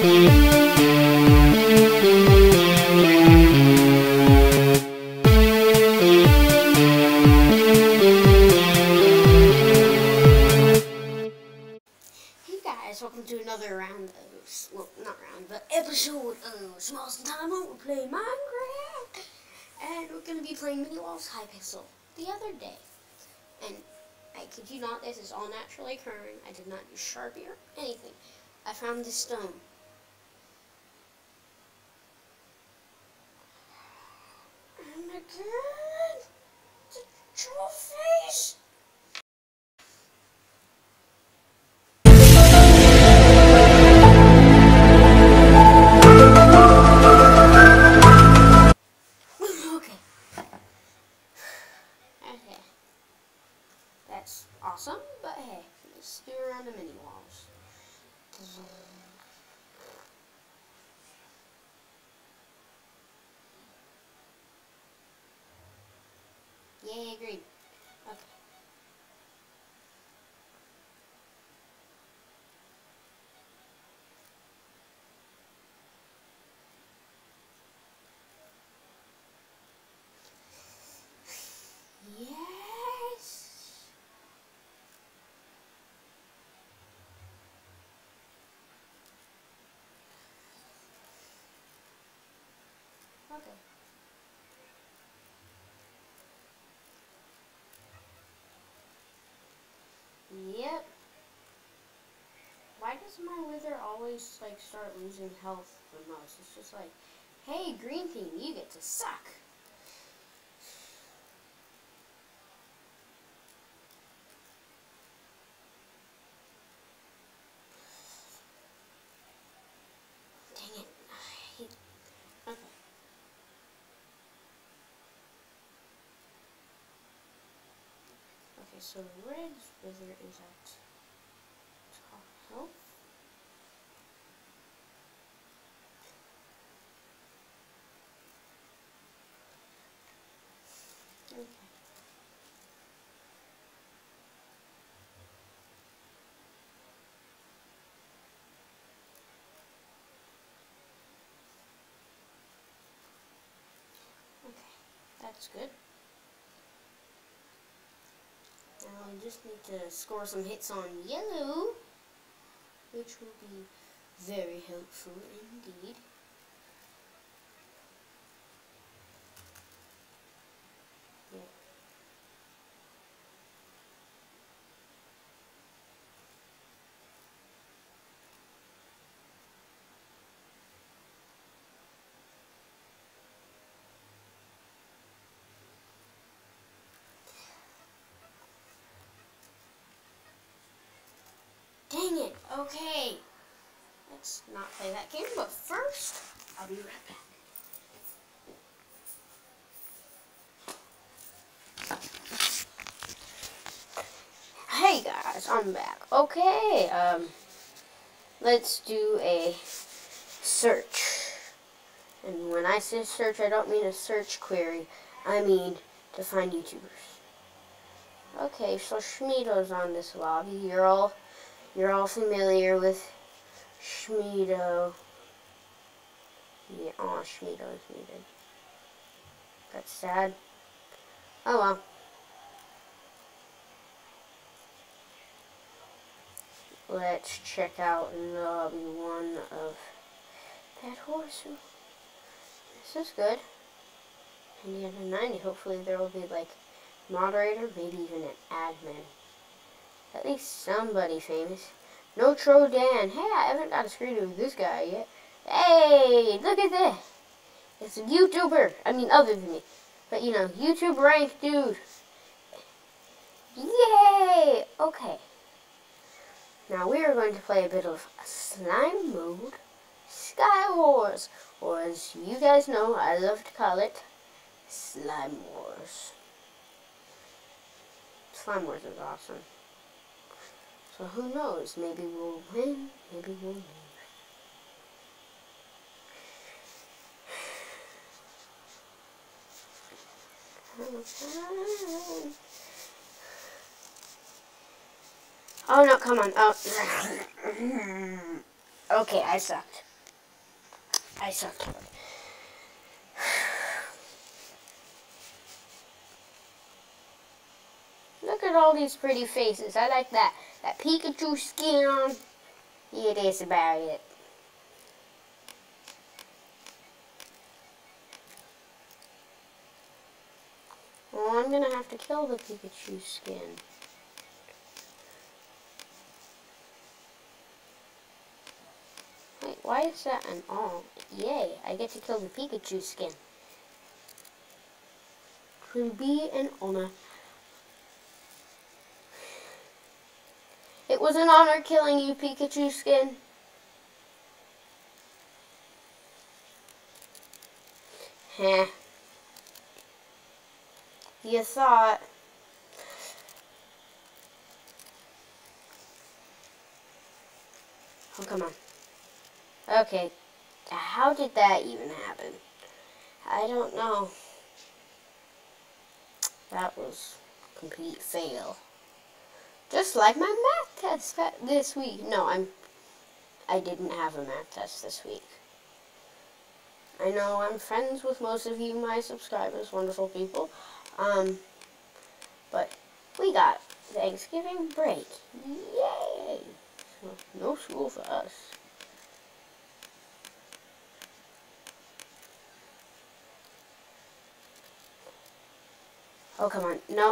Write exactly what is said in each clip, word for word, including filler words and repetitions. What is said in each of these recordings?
Welcome to another round of, well, not round, but episode of Smalls and Time. We're playing Minecraft, and we're going to be playing Mini Walls Hypixel the other day. And I kid you not, this is all naturally occurring. I did not use Sharpie or anything. I found this stone. And again, the trophies. Awesome, but hey, let's do around the mini walls. Yay, agreed. Okay. Yes. Okay. Yep. Why does my wither always like start losing health the most? It's just like, hey, green team, you get to suck. Dang it. I hate. Okay. Okay, so Red's wither is at top health. Okay. Okay, that's good. Now we just need to score some hits on yellow, which will be very helpful indeed. Yep. Dang it, okay. Let's not play that game, but first, I'll be right back. Hey guys, I'm back. Okay, um, let's do a search. And when I say search, I don't mean a search query. I mean to find YouTubers. Okay, so Shmeedo's on this lobby. You're all... You're all familiar with Shmeedo. Yeah, aw, Shmeedo is muted. That's sad. Oh well. Let's check out lobby one of Pet Horse. This is good. Indiana ninety. Hopefully there will be like moderator, maybe even an admin. At least somebody famous. No Tro Dan. Hey, I haven't got a screen with this guy yet. Hey, look at this. It's a YouTuber. I mean, other than me. But, you know, YouTube rank dude. Yay! Okay. Now, we are going to play a bit of slime mode. Sky Wars. Or, as you guys know, I love to call it Slime Wars. Slime Wars is awesome. So who knows, maybe we'll win, maybe we'll lose. Oh no, come on. Oh. Okay, I sucked. I suck. Look at all these pretty faces. I like that. That Pikachu skin. Yeah, that's about it. Well, I'm gonna have to kill the Pikachu skin. Wait, why is that an all? Yay, I get to kill the Pikachu skin. It will be an honor. It was an honor killing you, Pikachu skin. Heh. You thought. Oh, come on. Okay. How did that even happen? I don't know. That was a complete fail. Just like my math test this week. No, I'm. I didn't have a math test this week. I know I'm friends with most of you, my subscribers, wonderful people. Um, but we got Thanksgiving break. Yay! So, no school for us. Oh, come on. No.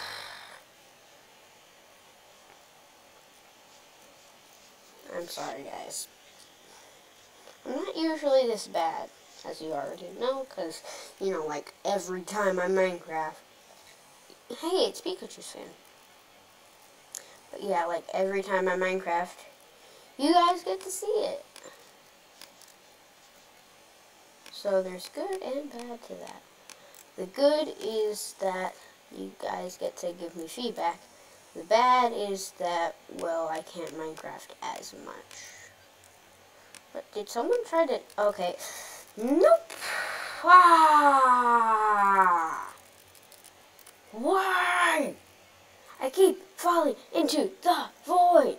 I'm sorry, guys. I'm not usually this bad, as you already know, because, you know, like, every time I Minecraft, hey, it's Pikachu's fan. But yeah, like, every time I Minecraft, you guys get to see it. So there's good and bad to that. The good is that you guys get to give me feedback. The bad is that, well, I can't Minecraft as much. But did someone try to... Okay. Nope. Ah. Why? I keep falling into the void.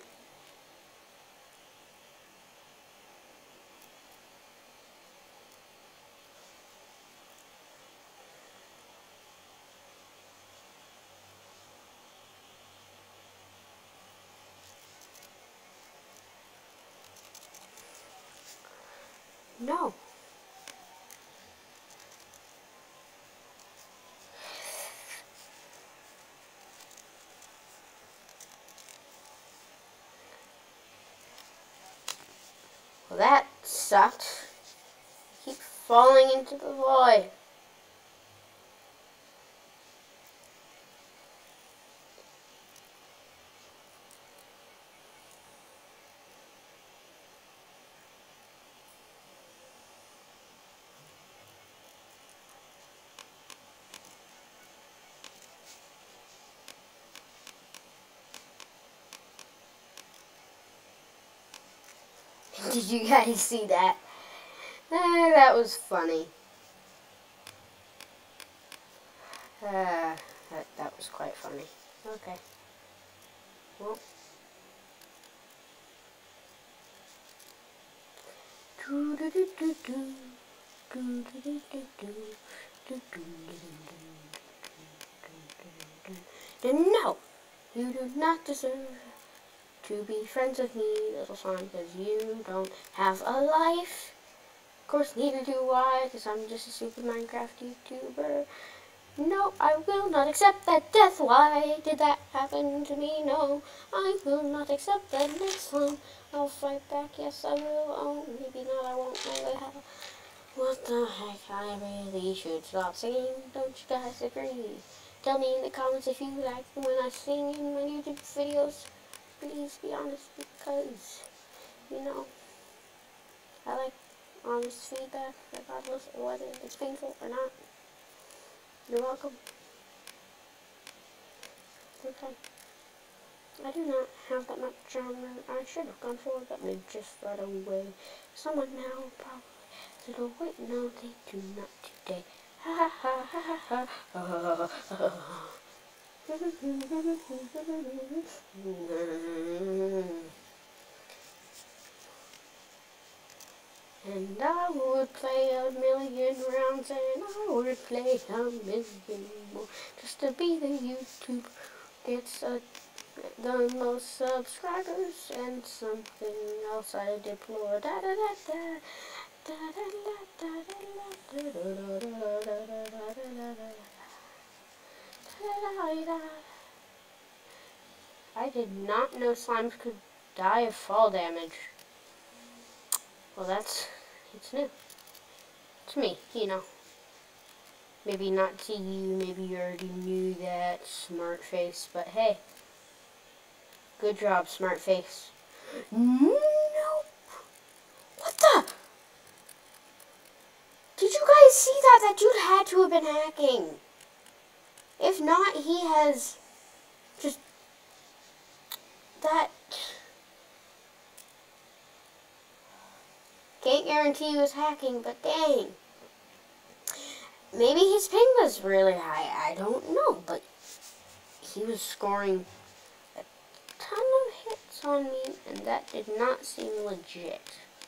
No. Well, that sucked. Keep falling into the void. Did you guys see that? Uh, that was funny. Uh, that, that was quite funny. Okay. Well. No! You do not deserve to be friends with me, little son, because you don't have a life. Of course, neither do I, because I'm just a stupid Minecraft YouTuber. No, I will not accept that death. Why did that happen to me? No, I will not accept that. Next time, I'll fight back. Yes, I will. Oh, maybe not. I won't. Maybe how. What the heck? I really should stop singing. Don't you guys agree? Tell me in the comments if you like when I sing in my YouTube videos. Please be honest, because, you know, I like honest feedback, regardless of whether it's painful or not. You're welcome. Okay. I do not have that much armor. I should have gone forward, but they just right away. Someone now probably said, oh wait, no, they do not today. Ha ha ha ha ha ha ha ha. And I would play a million rounds, and I would play a million more, just to be the YouTube gets a, the most subscribers and something else I deplore. Da da da da. I did not know slimes could die of fall damage. Well, that's, it's new to me, you know. Maybe not to you, maybe you already knew that, smart face, but hey. Good job, smart face. Nope. What the? Did you guys see that? That dude had to have been hacking. If not, he has just that. Can't guarantee he was hacking, but dang. Maybe his ping was really high. I don't know, but he was scoring a ton of hits on me, and that did not seem legit.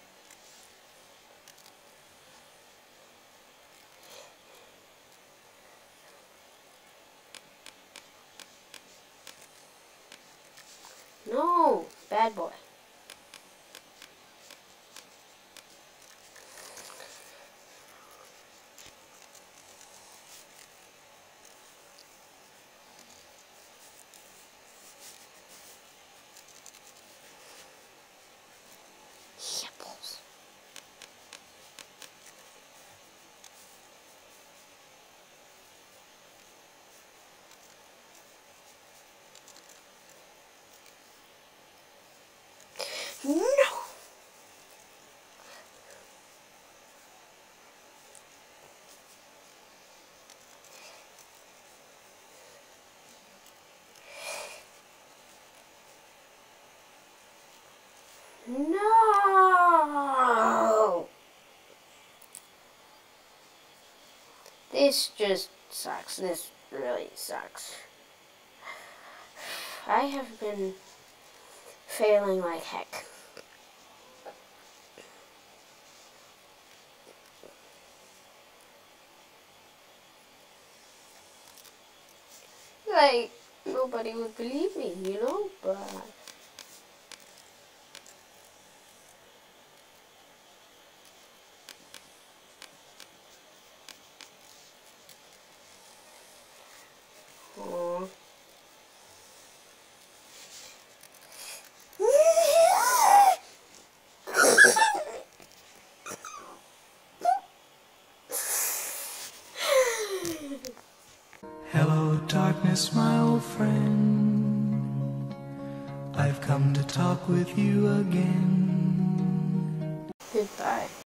No, bad boy. Shipples. No. No! This just sucks. This really sucks. I have been failing like heck. Like, nobody would believe me, you know, but... Aww. Hello, darkness, my old friend. I've come to talk with you again. Goodbye.